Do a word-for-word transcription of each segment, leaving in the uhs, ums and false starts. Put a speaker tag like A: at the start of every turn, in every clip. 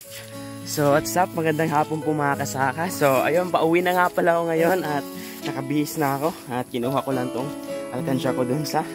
A: So what's up, magandang hapon po mga kasaka. So ayun, pauwi na nga pala ako ngayon at nakabihis na ako. At kinuha ko lang tong alkansya ko dun sa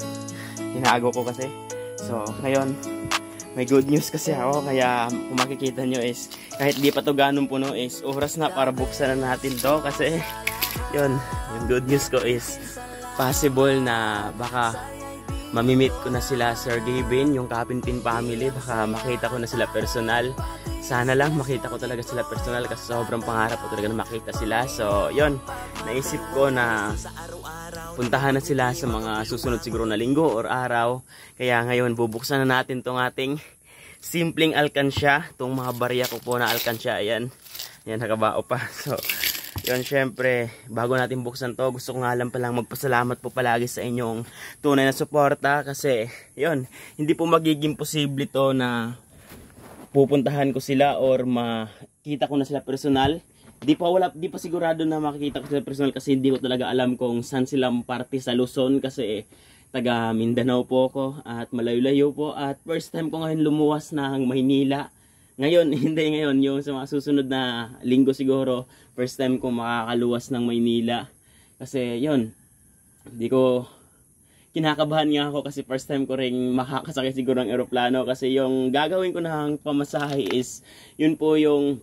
A: tinago ko kasi. So ngayon, may good news kasi ako. Kaya kung makikita nyo is, kahit di pa to ganun puno is, oras na para buksan na natin to. Kasi yun, yung good news ko is possible na baka mamimit ko na sila Sir Gavin, yung Kapinpin family. Baka makita ko na sila personal. Sana lang makita ko talaga sila personal kasi sobrang pangarap ko talaga na makita sila. So yun, naisip ko na puntahan na sila sa mga susunod siguro na linggo or araw. Kaya ngayon bubuksan na natin tong ating simpleng alkansya, tong mga barya ko po na alkansya. Ayan, ayan, nakabao pa. So yun, syempre bago natin buksan to, gusto ko nga lang palang magpasalamat po palagi sa inyong tunay na suporta. Kasi yun, hindi po magiging posible to na pupuntahan ko sila or makita ko na sila personal. Di pa wala, di pa sigurado na makikita ko sila personal kasi hindi ko talaga alam kung saan sila parte sa Luzon kasi eh, taga Mindanao po ako at malayo-layo po at first time ko ngayon lumuwas ng Maynila. Ngayon, hindi ngayon, yung sa mga susunod na linggo siguro, first time ko makakaluwas ng Maynila. Kasi yun, hindi ko kinakabahan nga ako kasi first time ko ring makakasakay siguro ng eroplano kasi yung gagawin ko ng pamasahe is yun po yung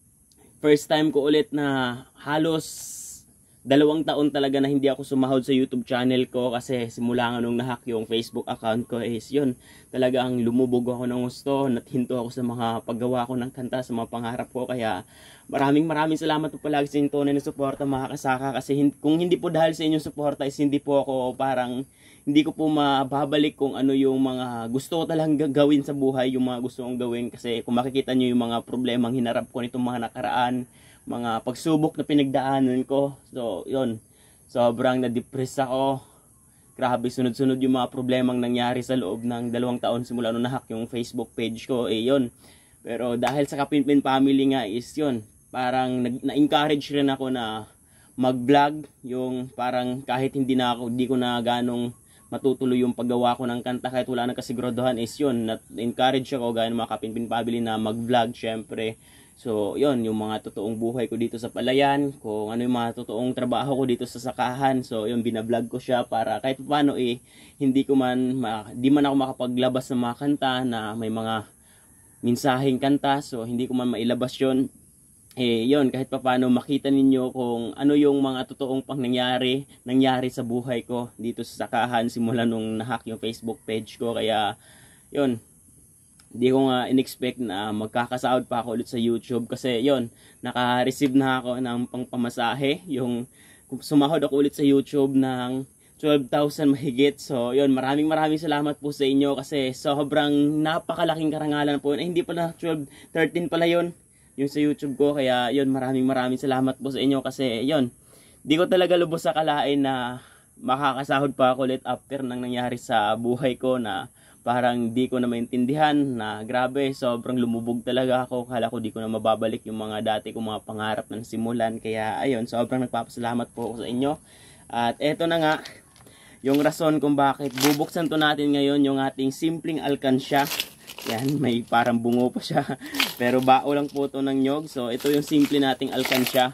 A: first time ko ulit na halos dalawang taon talaga na hindi ako sumahod sa YouTube channel ko kasi simula nga nung nahack yung Facebook account ko is yun, talagang lumubog ako ng gusto, nathinto ako sa mga paggawa ko ng kanta, sa mga pangarap ko. Kaya maraming maraming salamat po palagi sa inyong tunay na suporta mga kasaka kasi hin kung hindi po dahil sa inyong suporta is hindi po ako parang hindi ko po mababalik kung ano yung mga gusto ko talagang gawin sa buhay, yung mga gusto kong gawin. Kasi kung makikita nyo yung mga problemang hinarap ko nitong mga nakaraan, mga pagsubok na pinagdaanan ko. So, yun. Sobrang na-depress ako. Grabe, sunod-sunod yung mga problemang nangyari sa loob ng dalawang taon simula nung nahack yung Facebook page ko. Eh, yun. Pero dahil sa Kapinpin family nga is yun. Parang na-encourage rin ako na mag-vlog. Yung parang kahit hindi na ako, hindi ko na ganong matutuloy yung paggawa ko ng kanta kahit wala nang kasiguraduhan is yun. Na-encourage ako gaya ng mga Kapinpin family na mag-vlog syempre. So, yun, yung mga totoong buhay ko dito sa Palayan, kung ano yung mga totoong trabaho ko dito sa sakahan. So, yun, binablog ko siya para kahit paano eh, hindi ko man, ma di man ako makapaglabas ng mga kanta na may mga minsaheng kanta. So, hindi ko man mailabas yun. Eh, yun, kahit paano makita ninyo kung ano yung mga totoong pang nangyari, nangyari sa buhay ko dito sa sakahan simula nung nahack yung Facebook page ko. Kaya, yun, hindi ko nga in-expect na magkakasahod pa ako ulit sa YouTube kasi yon, naka-receive na ako ng pangpamasahe. Yung sumahod ako ulit sa YouTube ng twelve thousand mahigit. So yon, maraming maraming salamat po sa inyo kasi sobrang napakalaking karangalan po. Eh, hindi pala twelve, thirteen pala yon yung sa YouTube ko. Kaya yon, maraming maraming salamat po sa inyo kasi yon, di ko talaga lubos sa kalain na makakasahod pa ako ulit after nang nangyari sa buhay ko na parang di ko na maintindihan na grabe, sobrang lumubog talaga ako. Kala ko di ko na mababalik yung mga dati kong mga pangarap ng simulan. Kaya ayun, sobrang nagpapasalamat po ako sa inyo. At eto na nga, yung rason kung bakit bubuksan to natin ngayon, yung ating simpleng alkansya. Yan, may parang bungo pa siya. Pero bao lang po to ng nyog. So ito yung simple nating alkansya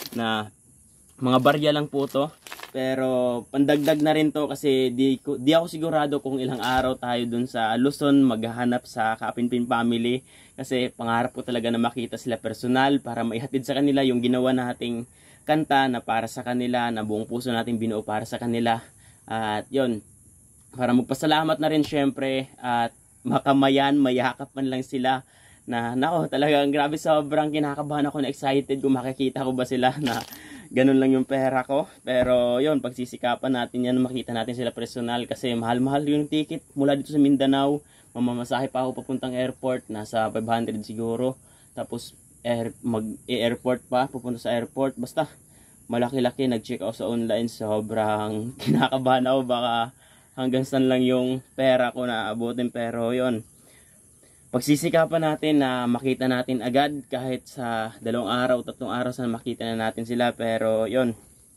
A: na mga barya lang po to. Pero pandagdag na rin to kasi di, di ako sigurado kung ilang araw tayo dun sa Luzon maghahanap sa Kapinpin family. Kasi pangarap ko talaga na makita sila personal para maihatid sa kanila yung ginawa nating kanta na para sa kanila, na buong puso nating binuo para sa kanila. At yun, para magpasalamat na rin syempre at makamayan, mayakap man lang sila. Na nako, talagang grabe, sobrang kinakabahan ako na excited kung makikita ko ba sila na ganun lang yung pera ko. Pero yun, pagsisikapan natin yan, makita natin sila personal kasi mahal-mahal yung ticket mula dito sa Mindanao. Mamamasahe pa ako papuntang airport, nasa five hundred siguro. Tapos air, mag-airport pa, pupunta sa airport. Basta malaki-laki, nag-check out sa online. Sobrang kinakabahan ako, baka hanggang saan lang yung pera ko na abutin. Pero yun, pagsisikapan natin na makita natin agad kahit sa dalawang araw, tatlong araw sana makita na natin sila. Pero yon,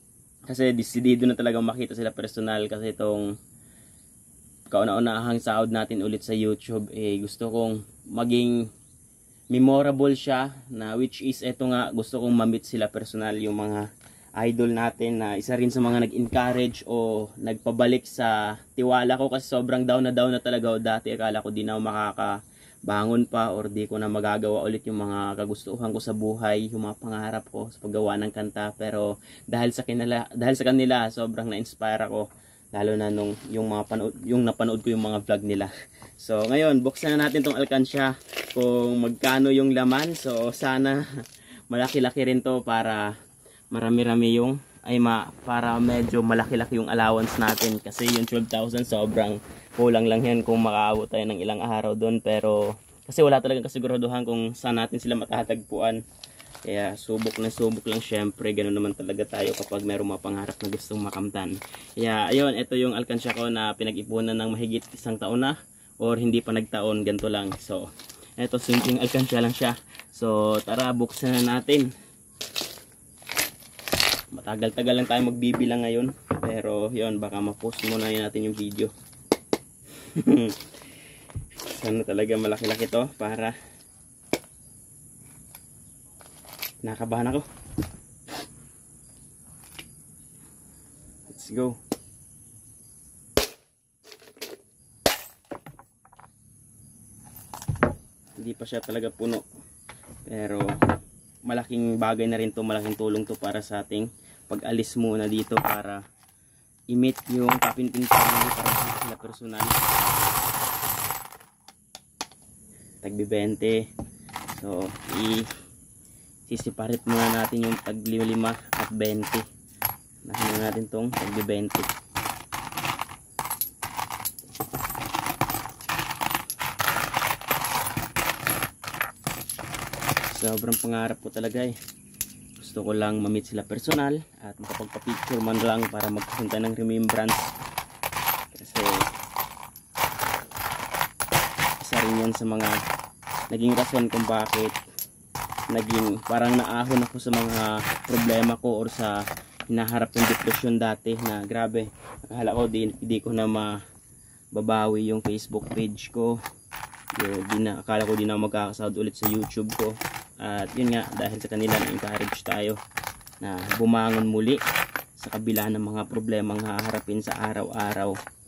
A: kasi desidido na talagang makita sila personal kasi itong kauna-unahang sahod natin ulit sa YouTube, eh gusto kong maging memorable siya, na which is eto nga, gusto kong ma-meet sila personal, yung mga idol natin na isa rin sa mga nag-encourage o nagpabalik sa tiwala ko, kasi sobrang down na down na talaga ako dati. Akala ko di na ako makakabangon pa or di ko na magagawa ulit yung mga kagustuhan ko sa buhay, yung mga pangarap ko sa paggawa ng kanta. Pero dahil sa kanila, dahil sa kanila sobrang na-inspire ako, lalo na nung yung mga panood, yung napanood ko yung mga vlog nila. So ngayon, buksan na natin tong alkansya kung magkano yung laman. So sana malaki-laki rin to para marami-rami yung ay ma, para medyo malaki-laki yung allowance natin, kasi yung twelve thousand sobrang kulang lang yan kung makaabot tayo ng ilang araw doon. Pero kasi wala talagang kasiguraduhan kung saan natin sila matatagpuan, kaya subok na subok lang. Syempre ganoon naman talaga tayo kapag mayroong mga pangarap na gustong makamtan. Kaya ayun, ito yung alkansya ko na pinag-ipunan ng mahigit isang taon na, or hindi pa nagtaon, ganito lang. So ito, simpleng alkansya lang siya. So tara, buksan na natin. Matagal-tagal lang tayo magbibilang ngayon, pero yun, baka ma-post muna natin yung video. Sana talaga malaki-laki to, para nakabahan ako. Let's go. Hindi pa siya talaga puno, pero malaking bagay na rin to, malaking tulong to para sa ating pag-alis muna dito, para i-meet yung kapinpintan para sila personal. Tagbi twenty. So i-separate muna natin yung tag lima at twenty. Nahin natin tong tagbi twenty. Sobrang pangarap ko talaga eh. Gusto ko lang ma-meet sila personal at makapagpa-picture man lang para magkasunta ng remembrance. Kasi isa rin yan sa mga naging rason kung bakit naging parang naahon ako sa mga problema ko or sa hinaharap yung depression dati, na grabe. Akala ko di, di ko na mababawi yung Facebook page ko. Yung, di na, akala ko di na magkakasahod ulit sa YouTube ko. At yun nga, dahil sa kanila na-encourage tayo na bumangon muli sa kabila ng mga problemang haharapin sa araw-araw.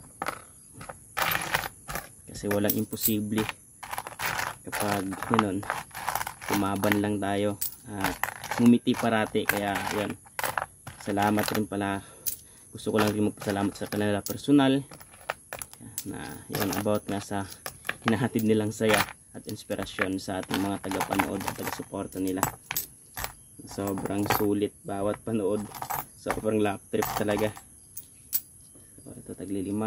A: Kasi walang imposible kapag yun, tumaban lang tayo at ngumiti parati. Kaya yun, salamat rin pala. Gusto ko lang rin magpasalamat sa kanila personal na yun, about nga sa hinahatid nilang saya at inspirasyon sa ating mga tagapanood at taga-suporta nila. Sobrang sulit bawat panood. Sobrang lap trip talaga. So, ito taglilima.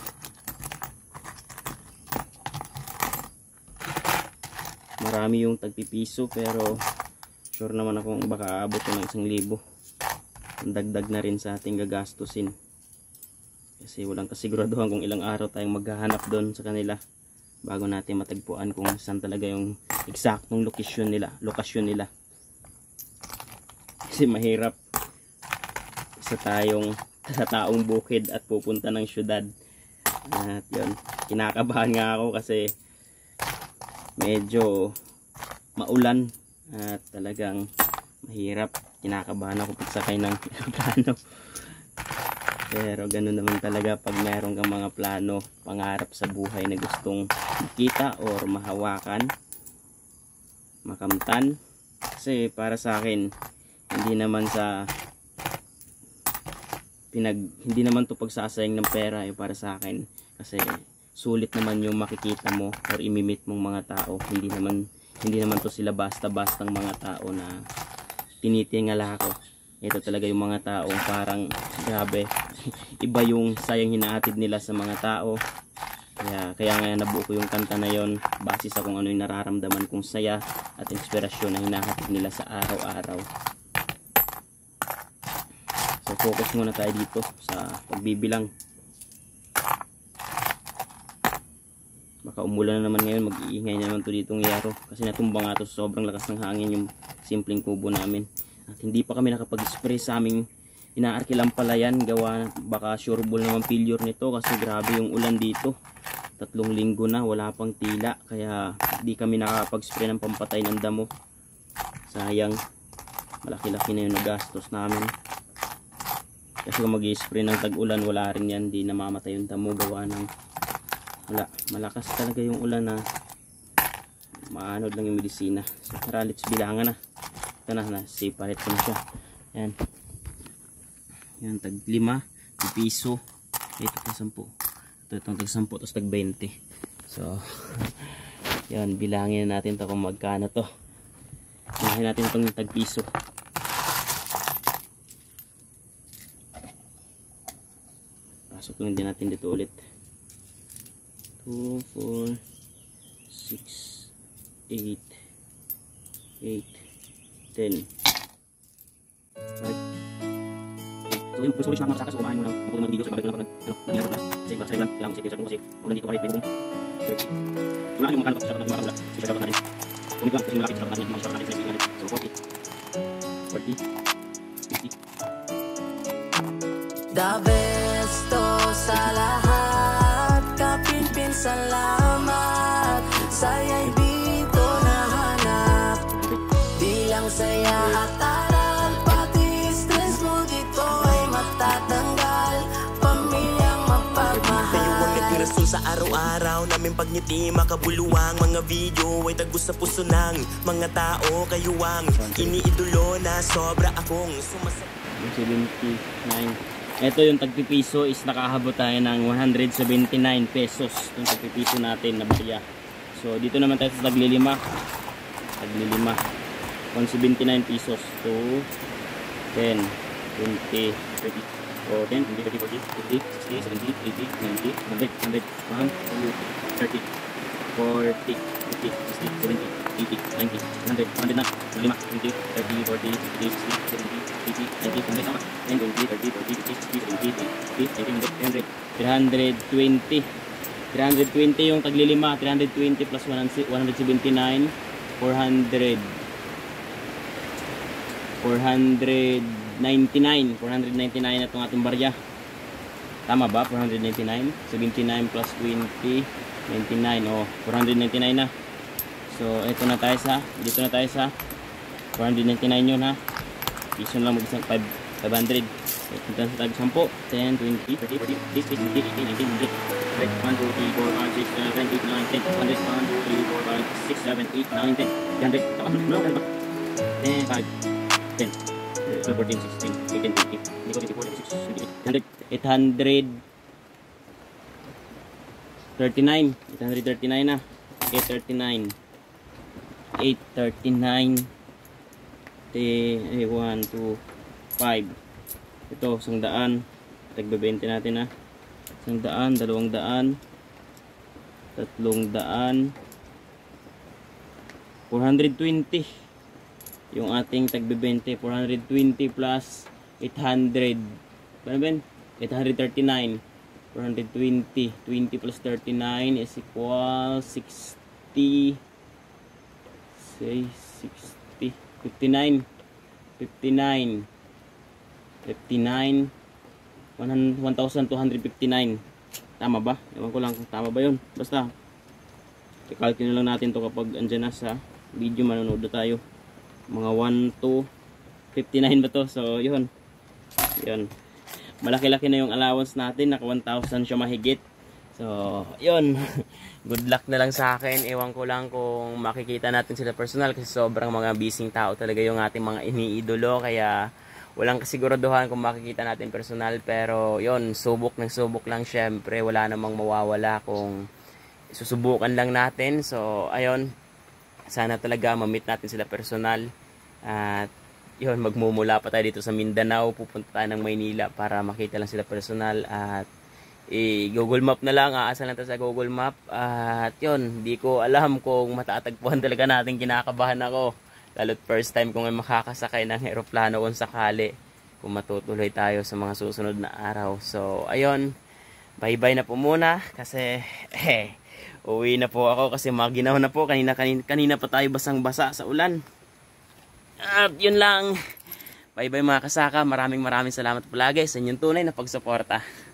A: Marami yung tagpipiso, pero sure naman akong baka aabot ng isang libo. Dagdag na rin sa ating gagastusin. Kasi walang kasiguraduhan kung ilang araw tayong maghahanap doon sa kanila bago natin matagpuan kung saan talaga yung eksaktong lokasyon nila, lokasyon nila. Kasi mahirap sa tayong sa taong bukid at pupunta ng syudad. At yun, kinakabahan nga ako kasi medyo maulan at talagang mahirap. Kinakabahan ako pagsakay ng plano. Pero ganun naman talaga pag meron kang mga plano, pangarap sa buhay na gustong makita or mahawakan, makamtan. Kasi para sa akin, hindi naman sa pinag hindi naman to pagsasayang ng pera eh, para sa akin. Kasi sulit naman yung makikita mo or imimit mong mga tao. Hindi naman hindi naman to sila basta-bastang mga tao na tinitingala ko. Ito talaga yung mga taong parang grabe. Iba yung sayang hinahatid nila sa mga tao. Kaya, kaya nga nabuo ko yung kanta na yon base sa kung ano yung nararamdaman kong saya at inspirasyon na hinahatid nila sa araw-araw. So focus muna tayo dito sa pagbibilang. Baka umulan na naman ngayon, mag-iingay naman to ditong yaro. Kasi natumba nga to, sobrang lakas ng hangin yung simpleng kubo namin. At hindi pa kami nakapag-spray sa aming inaarkilang palayan. Gawa, baka sureball naman failure nito kasi grabe yung ulan dito. tatlong linggo na wala pang tila, kaya di kami nakakapag-spray ng pampatay ng damo. Sayang, malaki-laki na yung nagastos namin. Kasi kung mag-i-spray ng tag-ulan, wala rin yan, di namamatay yung damo, gawa ng wala, malakas talaga yung ulan na maanod lang yung medisina. So tara, let's bilangan na. Ito na, na-separate ko na siya. Yan, yan, tag lima, piso. Ito pa sampu. Ito itong tag sampu, tapos tag twenty. So yan, bilangin natin to kung magkano to. Bilangin natin itong tag piso. Pasok lang din natin dito ulit. Two, four, six, eight, eight, ten. Right. So yun, gusto ko rin siya mga kasaka. So kumain mo lang ako ng video. So babalik ko lang ako ng ano, hindi na class. Kasi class lang, kailangan kasi kasi kung nandito kahit may boom. Wala yung makano kasi siya natin makakula. So siya natin. Kung ito lang kasi malaki siya natin yung mga siya natin. So forty, forty, fifty.
B: The best to sa lahat, kapinpin salamat. Saya'y dito nahanap. Di lang saya at aral, pati stress mo dito ay matatanggal. Pamilyang mapagmahal.
C: Kayo ang nagdirason sa araw-araw namin pagngiti, makabuluang mga video ay tagos sa puso ng mga tao. Kayo ang iniidolo na sobra akong sumasaya.
A: seventy-nine. Ito yung tagpipiso is nakahabot tayo ng one hundred seventy-nine pesos. Yung tagpipiso natin na barya. So dito naman tayo sa taglilima. Taglilima. one hundred seventy-nine pesos to ten, twenty, thirty, ten, twenty, thirty, forty, fifty, sixty, seventy, eighty, ninety, one hundred, one hundred, one hundred, thirty, forty, fifty, sixty, seventy, eighty, ninety, one hundred, one hundred na. lima, twenty, thirty, forty, fifty, sixty, seventy, eighty, ninety, one hundred, ten, twenty, thirty, forty, fifty, sixty, seventy, eighty, ninety, one hundred, three hundred twenty. three hundred twenty yung taglilima. three hundred twenty plus one hundred seventy-nine, four hundred. four hundred ninety-nine. four hundred ninety-nine na itong ating barya. Tama ba? four hundred ninety-nine. seventy-nine plus twenty, ninety-nine. Oh, four hundred ninety-nine na. So, ito na tayo sa, dito na tayo sa four hundred ninety-nine yun ha. Piso lang mag-isang five hundred. Ito na sa tag sampo. ten, twenty, thirty, forty, fifty, sixty, seventy, eighty, ninety, one hundred. one, two, three, four, five, six, seven, eight, nine, ten. one hundred. one, two, three, four, five, six, seven, eight, nine, ten. one hundred. ten, five, ten. twelve, fourteen, sixteen, eighteen, twenty. Hindi ko twenty-four, twenty-six, twenty-eight, one hundred. eight hundred thirty-nine. eight hundred thirty-nine na. eight thirty-nine. eight thirty-nine. one, two, five. Ito, isang daan. Tagbebente natin ha. Isang daan, dalawang daan, tatlong daan, four hundred twenty. Yung ating tagbebente, four hundred twenty plus eight hundred. Ano ba yun? eight hundred thirty-nine. four hundred twenty. twenty plus thirty-nine is equal sixty. Say sixty. fifty-nine. fifty-nine. fifty-nine. one thousand two hundred fifty-nine. Tama ba? Ewan ko lang kung tama ba yun. Basta i-calculate lang natin to kapag andyan na sa video, manonood na tayo. Mga one to fifty-nine ba to? So yun. Yun. Malaki-laki na yung allowance natin. Naka one thousand siya mahigit. So yun. Good luck na lang sa akin. Ewan ko lang kung makikita natin sila personal, kasi sobrang mga busy tao talaga yung ating mga iniidolo. Kaya walang kasiguraduhan kung makikita natin personal, pero yon, subok ng subok lang syempre. Wala namang mawawala kung susubukan lang natin. So ayun, sana talaga ma-meet natin sila personal. At yun, magmumula pa tayo dito sa Mindanao, pupunta tayo ng Maynila para makita lang sila personal. At i-Google Map na lang, aasa lang tayo sa Google Map. At yun, di ko alam kung matatagpuan talaga natin. Kinakabahan ako, lalo't first time kung may makakasakay ng aeroplano kung sakali, kung matutuloy tayo sa mga susunod na araw. So ayun, bye bye na po muna, kasi eh, uwi na po ako kasi maginaw na po. Kanina, kanina, kanina pa tayo basang basa sa ulan. At yun lang, bye bye mga kasaka. Maraming maraming salamat palagi sa inyong tunay na pagsuporta.